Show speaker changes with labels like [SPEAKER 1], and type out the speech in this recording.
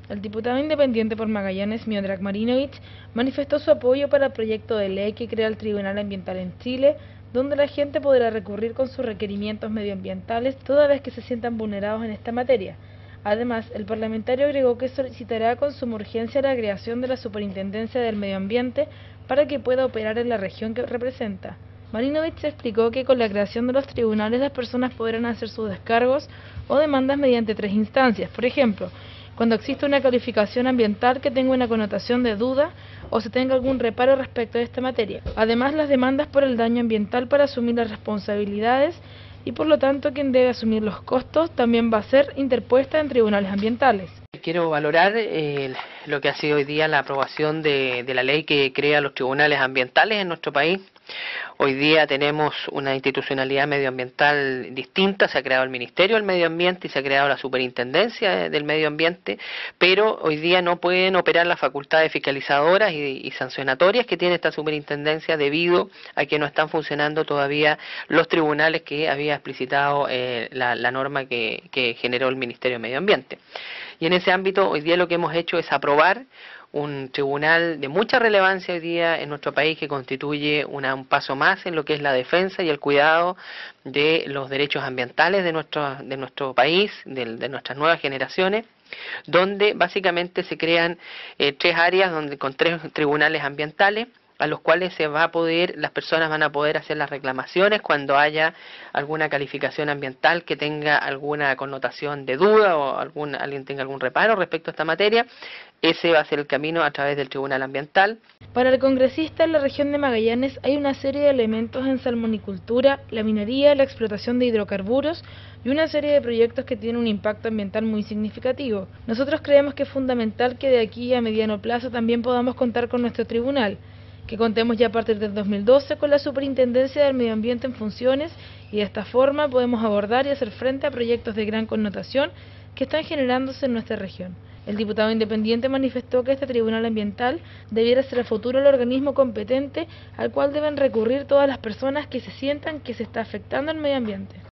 [SPEAKER 1] El diputado independiente por Magallanes, Miodrag Marinovich, manifestó su apoyo para el proyecto de ley que crea el Tribunal Ambiental en Chile, donde la gente podrá recurrir con sus requerimientos medioambientales toda vez que se sientan vulnerados en esta materia. Además, el parlamentario agregó que solicitará con suma urgencia la creación de la Superintendencia del Medio Ambiente para que pueda operar en la región que representa. Marinovich explicó que con la creación de los tribunales las personas podrán hacer sus descargos o demandas mediante 3 instancias. Por ejemplo, cuando existe una calificación ambiental que tenga una connotación de duda o se tenga algún reparo respecto a esta materia. Además, las demandas por el daño ambiental para asumir las responsabilidades y por lo tanto quien debe asumir los costos también va a ser interpuesta en tribunales ambientales.
[SPEAKER 2] Quiero valorar lo que ha sido hoy día la aprobación de la ley que crea los tribunales ambientales en nuestro país. Hoy día tenemos una institucionalidad medioambiental distinta, se ha creado el Ministerio del Medio Ambiente y se ha creado la Superintendencia del Medio Ambiente, pero hoy día no pueden operar las facultades fiscalizadoras y sancionatorias que tiene esta Superintendencia debido a que no están funcionando todavía los tribunales que había explicitado la norma que generó el Ministerio del Medio Ambiente. Y en ese ámbito hoy día lo que hemos hecho es aprobar un tribunal de mucha relevancia hoy día en nuestro país que constituye un paso más en lo que es la defensa y el cuidado de los derechos ambientales de nuestro país, de nuestras nuevas generaciones, donde básicamente se crean 3 áreas con 3 tribunales ambientales a los cuales las personas van a poder hacer las reclamaciones cuando haya alguna calificación ambiental que tenga alguna connotación de duda o alguien tenga algún reparo respecto a esta materia. Ese va a ser el camino a través del Tribunal Ambiental.
[SPEAKER 1] Para el congresista, en la región de Magallanes hay una serie de elementos en salmonicultura, la minería, la explotación de hidrocarburos y una serie de proyectos que tienen un impacto ambiental muy significativo. Nosotros creemos que es fundamental que de aquí a mediano plazo también podamos contar con nuestro tribunal, que contemos ya a partir del 2012 con la Superintendencia del Medio Ambiente en funciones y de esta forma podemos abordar y hacer frente a proyectos de gran connotación que están generándose en nuestra región. El diputado independiente manifestó que este tribunal ambiental debiera ser a futuro el organismo competente al cual deben recurrir todas las personas que se sientan que se está afectando el medio ambiente.